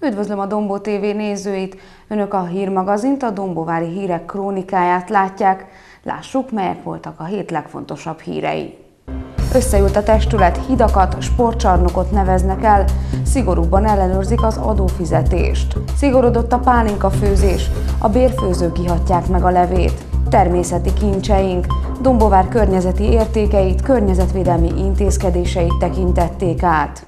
Üdvözlöm a Dombó TV nézőit! Önök a hírmagazint, a Dombóvári Hírek krónikáját látják. Lássuk, melyek voltak a hét legfontosabb hírei. Összeült a testület, hidakat, sportcsarnokot neveznek el, szigorúbban ellenőrzik az adófizetést. Szigorodott a pálinkafőzés, a bérfőzők ihatják meg a levét. Természeti kincseink, Dombóvár környezeti értékeit, környezetvédelmi intézkedéseit tekintették át.